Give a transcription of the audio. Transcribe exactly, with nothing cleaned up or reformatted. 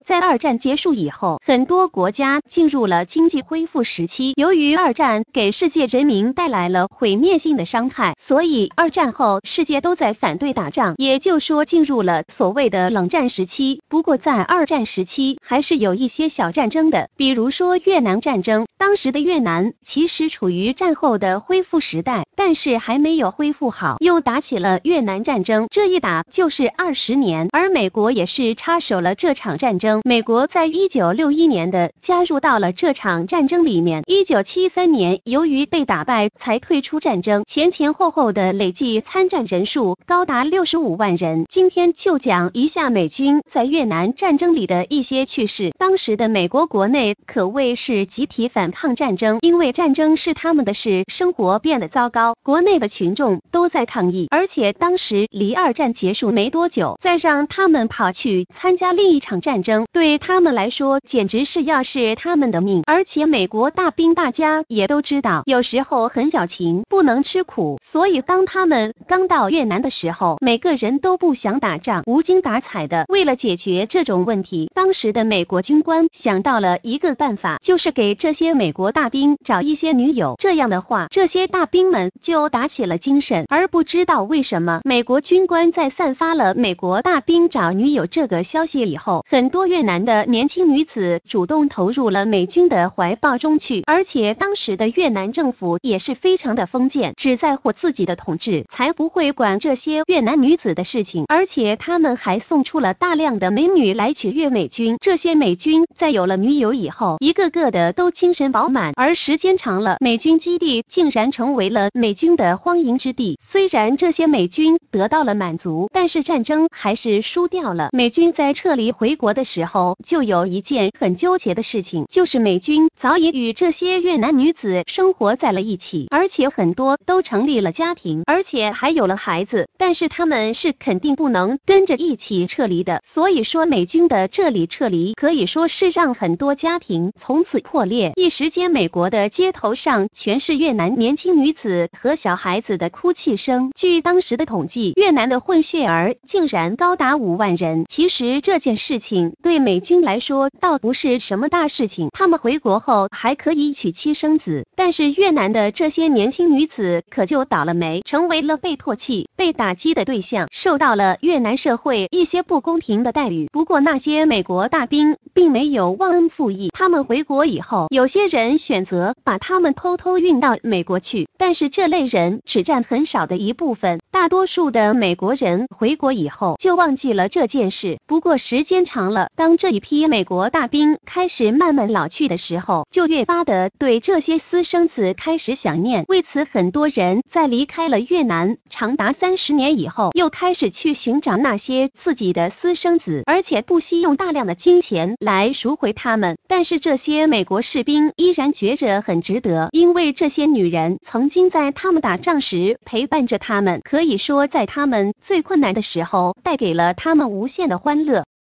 在二战结束以后，很多国家进入了经济恢复时期。由于二战给世界人民带来了毁灭性的伤害，所以二战后世界都在反对打仗，也就说进入了所谓的冷战时期。不过在二战时期还是有一些小战争的，比如说越南战争。当时的越南其实处于战后的恢复时代，但是还没有恢复好，又打起了越南战争，这一打就是二十年，而美国也是插手了这场战争。美国在一九六一年的加入到了这场战争里面，一九七三年由于被打败才退出战争，前前后后的累计参战人数高达六十五万人。今天就讲一下美军在越南战争里的一些趣事。当时的美国国内可谓是集体反抗战争，因为战争是他们的事，生活变得糟糕，国内的群众都在抗议，而且当时离二战结束没多久，再让他们跑去参加另一场战争，对他们来说简直是要是他们的命。而且美国大兵大家也都知道，有时候很矫情，不能吃苦，所以当他们刚到越南的时候，每个人都不想打仗，无精打采的。为了解决这种问题，当时的美国军官想到了一个办法，就是给这些美国大兵找一些女友，这样的话这些大兵们就打起了精神。而不知道为什么，美国军官在散发了美国大兵找女友这个消息以后，很多越南的年轻女子主动投入了美军的怀抱中去。而且当时的越南政府也是非常的封建，只在乎自己的统治，才不会管这些越南女子的事情。而且他们还送出了大量的美女来取悦美军，这些美军在有了女友以后，一个个的都精神饱满，而时间长了，美军基地竟然成为了美军的荒淫之地。虽然这些美军得到了满足，但是战争还是输掉了。美军在撤离回国的时候，就有一件很纠结的事情，就是美军早已与这些越南女子生活在了一起，而且很多都成立了家庭，而且还有了孩子，但是他们是肯定不能跟着一起撤离的。所以说美军的这里撤离可以说是让很多家庭从此破裂，一时间美国的街头上全是越南年轻女子和小孩子的哭泣声。据当时的统计，越南的混血儿竟然高达五万人。其实这件事情对美军来说倒不是什么大事情，他们回国后还可以娶妻生子，但是越南的这些年轻女子可就倒了霉，成为了被唾弃、被打击的对象，受到了越南社会一些不公平的待遇。不过那些美国大兵并没有忘恩负义，他们回国以后，有些人选择把他们偷偷运到美国去，但是这类人只占很少的一部分，大多数的美国人回国以后就忘记了这件事。不过时间长了，当这一批美国大兵开始慢慢老去的时候，就越发的对这些私生子开始想念。为此很多人在离开了越南长达三十年以后，又开始去寻找那些自己的私生子，而且不惜用大量的金钱来赎回他们。但是这些美国士兵依然觉着很值得，因为这些女人曾经在他们打仗时陪伴着他们，可以说在他们最困难的时候带给了他们无限的欢乐。